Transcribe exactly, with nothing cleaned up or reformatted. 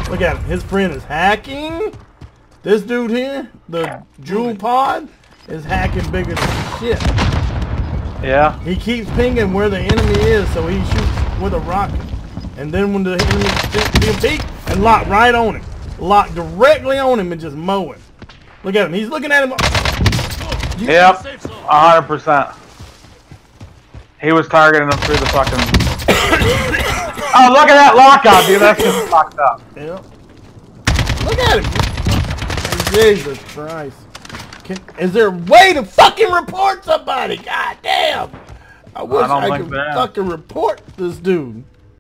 Look at him. His friend is hacking. This dude here, the Jewel Pod, is hacking bigger than shit. Yeah. He keeps pinging where the enemy is, so he shoots with a rocket. And then when the enemy he'll peek and lock right on him. Lock directly on him and just mow him. Look at him. He's looking at him. Yep. A hundred percent. He was targeting him through the fucking... Oh, look at that lockout, dude. That's just fucked up. Yep. Look at him. Jesus Christ. Can, is there a way to fucking report somebody? God damn. I wish I, I could fucking report this dude.